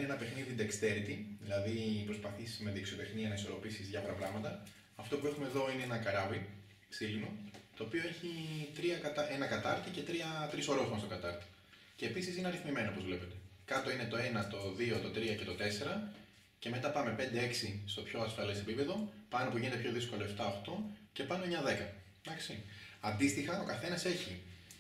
ένα παιχνίδι dexterity, δηλαδή προσπαθείς με δεξιοτεχνία να ισορροπήσεις διάφορα πράγματα. Αυτό που έχουμε εδώ είναι ένα καράβι ξύλινο, το οποίο έχει ένα κατάρτι και τρεις ορόφων στο κατάρτι. Και επίσης είναι αριθμημένο, όπως βλέπετε. Κάτω είναι το 1, το 2, το 3 και το 4. Και μετά πάμε 5-6 στο πιο ασφαλές επίπεδο, πάνω που γίνεται πιο δύσκολο 7-8 και πάνω 9-10. Εντάξει. Αντίστοιχα, ο καθένας έχει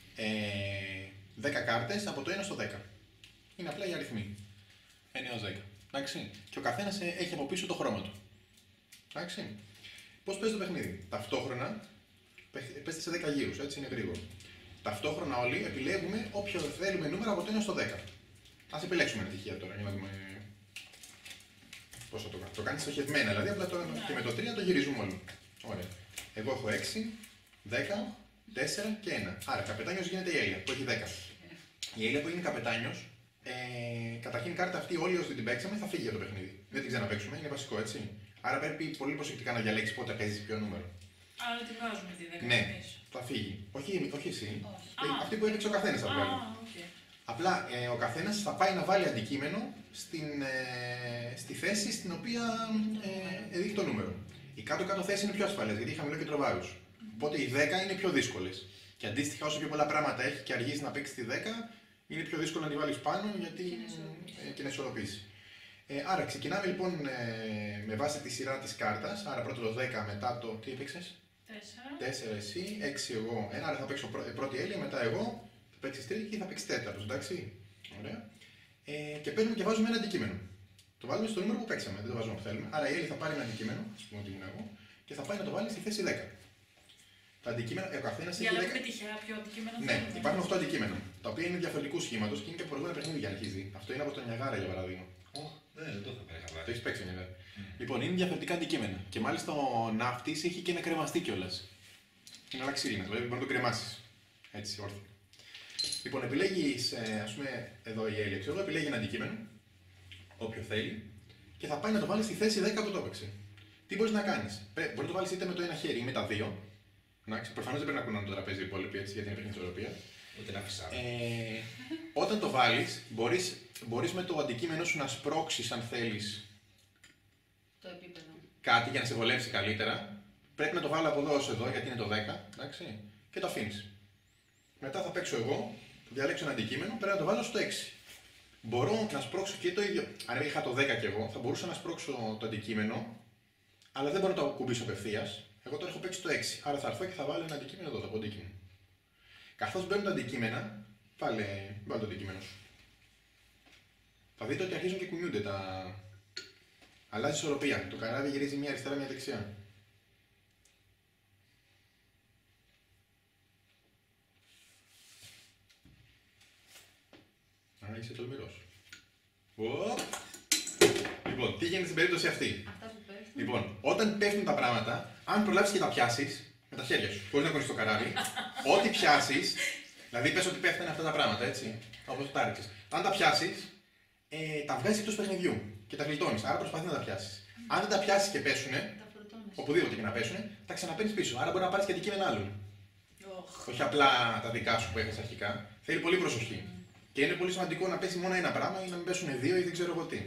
10 κάρτες από το 1 στο 10. Είναι απλά οι αριθμοί. 1 έως 10. Εντάξει. Και ο καθένας έχει από πίσω το χρώμα του. Εντάξει. Πώς παίζει το παιχνίδι? Ταυτόχρονα παίζετε σε 10 γύρους, έτσι είναι γρήγορο. Ταυτόχρονα όλοι επιλέγουμε όποιο θέλουμε νούμερο από το 1 στο 10. Ας επιλέξουμε ένα τυχαία τώρα για να δούμε πώς θα το κάνουμε. Το κάνεις στοχευμένα, δηλαδή απλά και με το 3 το γυρίζουμε όλοι. Ωραία. Εγώ έχω 6, 10, 4 και 1. Άρα καπετάνιος γίνεται η Έλια που έχει 10. Η Έλια που είναι καπετάνιος, καταρχήν η κάρτα αυτή όλοι όσοι την παίξαμε θα φύγει για το παιχνίδι. Δεν την ξαναπαίξουμε, είναι βασικό έτσι. Άρα πρέπει πολύ προσεκτικά να διαλέξεις πότε παίζεις ποιο νούμερο. Άρα τη βάζουμε τη 10. Ναι, θα φύγει. Όχι εσύ. Αυτή που έπαιξε ο καθένας θα βγάλει. Απλά ο καθένας θα πάει να βάλει αντικείμενο στη θέση στην οποία δείχνει το νούμερο. Η κάτω-κάτω θέση είναι πιο ασφαλές γιατί έχει χαμηλό κέντρο βάρους. Οπότε οι 10 είναι πιο δύσκολες. Και αντίστοιχα, όσο πιο πολλά πράγματα έχει και αργήσει να παίξει τη 10, είναι πιο δύσκολο να τη βάλεις πάνω και να ισορροπήσει. Άρα ξεκινάμε λοιπόν με βάση τη σειρά της κάρτας. Άρα πρώτο το 10, μετά το. Τι έπαιξες? 4 εσύ, 6 εγώ. Άρα θα παίξω πρώτη Έλια, μετά εγώ. Θα παίξεις τρίτη και θα παίξεις τέταρτος, εντάξει. Ωραία. Και παίρνουμε και βάζουμε ένα αντικείμενο. Το βάλουμε στο νούμερο που παίξαμε, δεν το βάζουμε που θέλουμε. Άρα η Έλλη θα πάρει ένα αντικείμενο, ας πούμε ότι ήμουν εγώ, και θα πάει να το βάλει στη θέση 10. Τα αντικείμενα, ο καθένας έχει 10. Διαλέγουμε τυχαία ποιο αντικείμενο Ναι, υπάρχουν 8 αντικείμενα, τα οποία είναι διαφορετικού σχήματος και είναι και προηγούμενο παιχνίδι για να αρχίζει. Αυτό είναι από το Νιαγάρα για παράδειγμα. Δεν το θα είχα πάρει. Το έχεις παίξει ο Νιαγάρα. Λοιπόν, είναι διαφορετικά αντικείμενα. Και μάλιστα ο ναύτης έχει και ένα κρεμαστή κιόλας. Είναι άλλα ξύλινα, δηλαδή μπορεί να το κρεμάσεις. Έτσι, όρθιο. Λοιπόν, επιλέγεις, ας πούμε, εδώ η Έλλη, ξέρω, επιλέγει ένα αντικείμενο, όποιο θέλει, και θα πάει να το βάλει στη θέση 10 που το έπαιξε. Τι μπορείς να κάνεις? Μπορεί να το βάλεις είτε με το ένα χέρι ή με τα δύο. Προφανώς δεν πρέπει να κουνάνε το τραπέζι οι υπόλοιποι έτσι, γιατί είναι παιχνίδι ισορροπία. Ούτε να φυσάω. Όταν το βάλεις, μπορείς με το αντικείμενο σου να σπρώξεις, αν θέλεις, το επίπεδο. Κάτι για να σε βολεύσει καλύτερα. Πρέπει να το βάλω από εδώ ως εδώ, γιατί είναι το 10, εντάξει, και το αφήνεις. Μετά θα παίξω εγώ, θα διαλέξω ένα αντικείμενο, πρέπει να το βάλω στο 6. Μπορώ να σπρώξω και το ίδιο. Αν είχα το 10 και εγώ, θα μπορούσα να σπρώξω το αντικείμενο, αλλά δεν μπορώ να το κουμπίσω απευθείας. Εγώ τώρα έχω παίξει το 6. Άρα θα έρθω και θα βάλω ένα αντικείμενο εδώ, το αντικείμενο. Καθώς μπαίνουν τα αντικείμενα, βάλε το αντικείμενο σου. Θα δείτε ότι αρχίζουν και κουνιούνται τα. Αλλάζει ισορροπία. Το καράβι γυρίζει μία αριστερά, μία δεξιά. Άρα είσαι τολμηρός. Λοιπόν, τι γίνεται στην περίπτωση αυτή? Λοιπόν, όταν πέφτουν τα πράγματα, αν προλάβεις και τα πιάσεις, με τα χέρια σου, χωρίς να κονείς το καράβι, ό,τι πιάσεις, δηλαδή πες ότι πέφτουν αυτά τα πράγματα, έτσι, όπως τα ρίξες. Αν τα πιάσεις, τα βγάζεις εκτός παιχνιδιού και τα γλιτώνεις, άρα προσπαθείς να τα πιάσεις. Αν δεν τα πιάσεις και πέσουνε, οπουδήποτε και να πέσουνε, τα ξαναπαίρνεις πίσω, άρα μπορεί να πάρεις και αντικείμενα άλλων. Όχι απλά τα δικά σου που έχεις αρχικά. Θέλει πολύ προσοχή. Και είναι πολύ σημαντικό να πέσει μόνο ένα πράγμα ή να μην πέσουν δύο ή δεν ξέρω εγώ τι.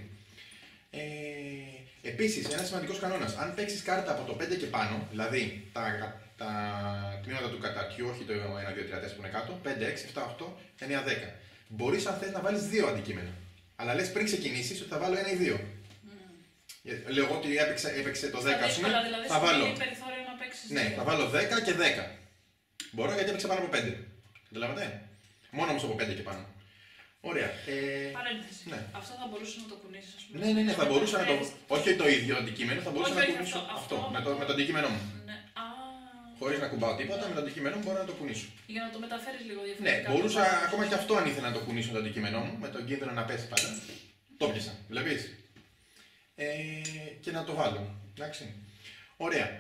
Επίσης, ένας σημαντικός κανόνας. Αν παίξεις κάρτα από το 5 και πάνω, δηλαδή τα τμήματα του καταρτιού, όχι το 1, 2, 3, 4 που είναι κάτω, 5, 6, 7, 8, 9, 10. Μπορείς αν θες να βάλεις δύο αντικείμενα. Αλλά λες πριν ξεκινήσεις ότι θα βάλω ένα ή δύο. Λέω εγώ ότι έπαιξε το 10, ας πούμε, θα βάλω. Ναι, θα βάλω 10 και 10. Μπορώ γιατί έπαιξε πάνω από 5. Καταλάβατε? Μόνο όμως από 5 και πάνω. Ωραία. Παρένθεση. Ναι. Αυτό θα μπορούσε να το κουνήσεις, ας πούμε. Ναι, θα μπορούσα να το. Όχι το ίδιο αντικείμενο, θα μπορούσα να κουνήσω αυτό. Με το αντικείμενό μου. Ναι. Χωρίς να κουμπάω τίποτα, με το αντικείμενό μου μπορώ να το κουνήσω. Για να το μεταφέρεις λίγο διαφορετικά. Ναι, μπορούσα ακόμα και αυτό αν ήθελα να το κουνήσω με το αντικείμενό μου, με τον κίνδυνο να πέσει πάντα. Το πιάσα, βλέπεις. Και να το βάλω. Εντάξει. Ωραία.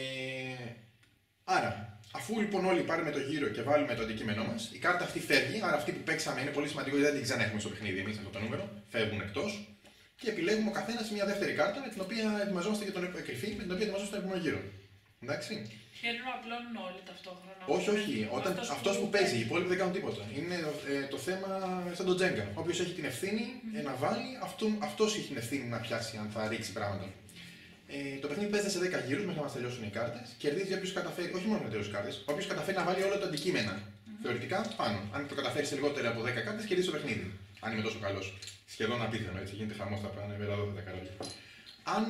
Άρα, αφού λοιπόν όλοι πάρουμε το γύρο και βάλουμε το αντικείμενό μας, η κάρτα αυτή φεύγει. Άρα, αυτή που παίξαμε είναι πολύ σημαντικό γιατί δεν την ξανά έχουμε στο παιχνίδι. Εμείς αυτό το νούμερο φεύγουν εκτός. Και επιλέγουμε ο καθένας μια δεύτερη κάρτα με την οποία ετοιμαζόμαστε για τον κρυφή, με την οποία ετοιμαζόμαστε τον επόμενο γύρο. Εντάξει. Θέλουν να απλώνουν όλοι ταυτόχρονα. Όχι. Αυτός που παίζει, οι υπόλοιποι δεν κάνουν τίποτα. Είναι το θέμα σαν τον Τζέγκα. Όποιος έχει την ευθύνη να βάλει, αυτός έχει την ευθύνη να πιάσει αν θα ρίξει πράγματα. Το παιχνίδι παίζεται σε 10 γύρους μέχρι να μας τελειώσουν οι κάρτες. Κερδίζει όποιος καταφέρει, όχι μόνο με τελειώσει κάρτες, όποιος καταφέρει να βάλει όλα τα αντικείμενα. Θεωρητικά πάνω. Αν το καταφέρει σε λιγότερα από 10 κάρτες, κερδίζει το παιχνίδι. Αν είμαι τόσο καλός. Σχεδόν απίθανο, έτσι γίνεται χαμός τα πράγματα με τα καράβια. Αν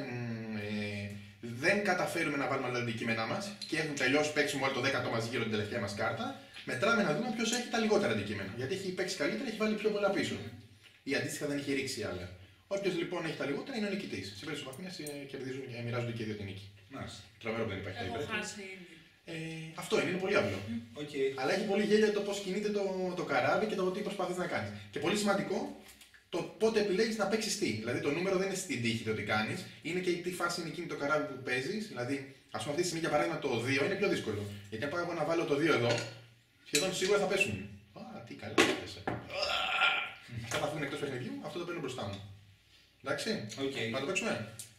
δεν καταφέρουμε να βάλουμε όλα τα αντικείμενά μας και έχουν τελειώσει παίξουμε όλο το 10ο μας γύρω την τελευταία μας κάρτα, μετράμε να δούμε ποιος έχει τα λιγότερα αντικείμενα. Γιατί έχει παίξει καλύτερα, έχει βάλει πιο πολλά πίσω. Ή αντίστοιχα δεν έχει ρίξει άλλα. Όποιος λοιπόν έχει τα λιγότερα είναι ο νικητής. Σε περίπτωση του παιχνιδιού μοιράζονται και οι δύο την νίκη. Τρομερό που δεν υπάρχει Έχω χάσει ήδη. Αυτό είναι πολύ απλό. Okay. Αλλά έχει πολύ γέλια το πώς κινείται το καράβι και το τι προσπαθείς να κάνεις. Και πολύ σημαντικό το πότε επιλέγεις να παίξεις τι. Δηλαδή το νούμερο δεν είναι στην τύχη το τι κάνεις, είναι και τι φάση είναι εκείνη το καράβι που παίζεις. Δηλαδή, ας πούμε αυτή τη στιγμή για παράδειγμα το 2 είναι πιο δύσκολο. Γιατί αν πάω εγώ να βάλω το 2 εδώ, σχεδόν σίγουρα θα πέσουν. Α, τι καλά έπεσε. Αυτά θα φύγουν εκτός παιχνιδιού, αυτό το παίρνω μπροστά μου. Εντάξει, Okay. να το παίξουμε.